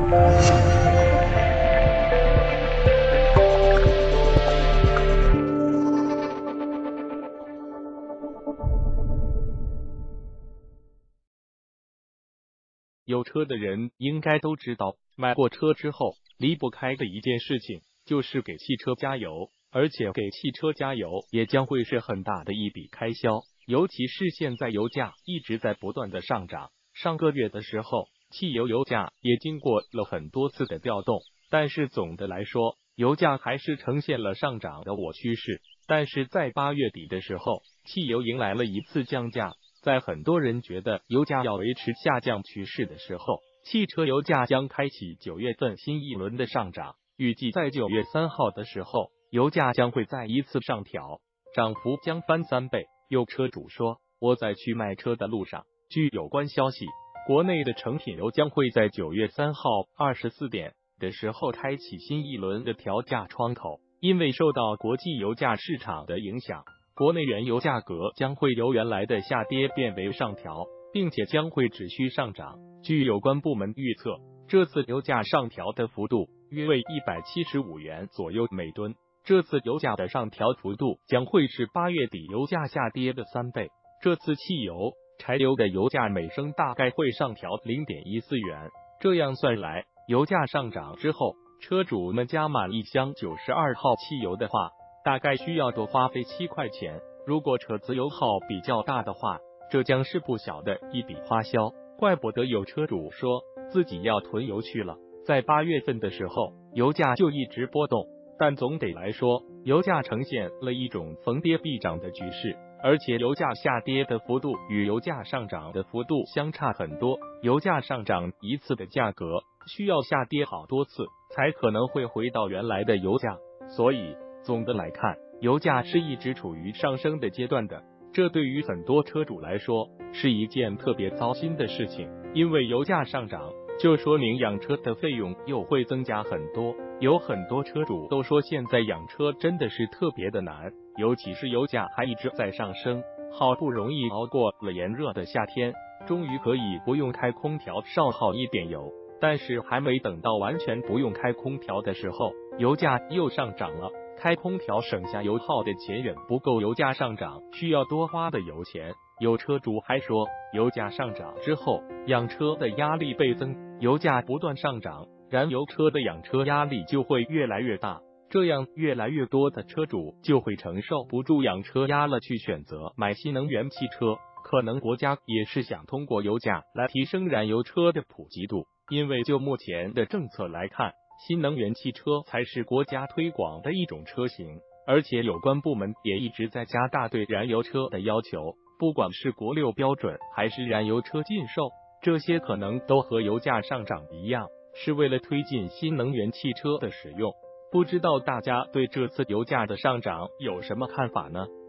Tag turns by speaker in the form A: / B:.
A: 有车的人应该都知道，买过车之后离不开的一件事情就是给汽车加油，而且给汽车加油也将会是很大的一笔开销，尤其是现在油价一直在不断的上涨。上个月的时候，汽油油价也经过了很多次的调动，但是总的来说，油价还是呈现了上涨的趋势。但是在8月底的时候，汽油迎来了一次降价。在很多人觉得油价要维持下降趋势的时候，汽车油价将开启9月份新一轮的上涨。预计在9月3号的时候，油价将会再一次上调，涨幅将翻3倍。有车主说，我在去卖车的路上。据有关消息，国内的成品油将会在9月3号24点的时候开启新一轮的调价窗口，因为受到国际油价市场的影响，国内原油价格将会由原来的下跌变为上调，并且将会持续上涨。据有关部门预测，这次油价上调的幅度约为175元左右每吨。这次油价的上调幅度将会是8月底油价下跌的3倍。这次汽油、柴油的油价每升大概会上调 0.14 元。这样算来，油价上涨之后，车主们加满一箱92号汽油的话，大概需要多花费7块钱。如果车子油耗比较大的话，这将是不小的一笔花销。怪不得有车主说自己要囤油去了。在8月份的时候，油价就一直波动，但总得来说，油价呈现了一种逢跌必涨的局势，而且油价下跌的幅度与油价上涨的幅度相差很多。油价上涨一次的价格需要下跌好多次才可能会回到原来的油价，所以总的来看，油价是一直处于上升的阶段的。这对于很多车主来说是一件特别糟心的事情，因为油价上涨就说明养车的费用又会增加很多。有很多车主都说现在养车真的是特别的难，尤其是油价还一直在上升，好不容易熬过了炎热的夏天，终于可以不用开空调少耗一点油，但是还没等到完全不用开空调的时候，油价又上涨了。开空调省下油耗的钱远不够油价上涨需要多花的油钱。有车主还说，油价上涨之后，养车的压力倍增，油价不断上涨，燃油车的养车压力就会越来越大，这样越来越多的车主就会承受不住养车压了，去选择买新能源汽车。可能国家也是想通过油价来提升燃油车的普及度，因为就目前的政策来看，新能源汽车才是国家推广的一种车型，而且有关部门也一直在加大对燃油车的要求，不管是国6标准还是燃油车禁售，这些可能都和油价上涨一样，是为了推进新能源汽车的使用。不知道大家对这次油价的上涨有什么看法呢？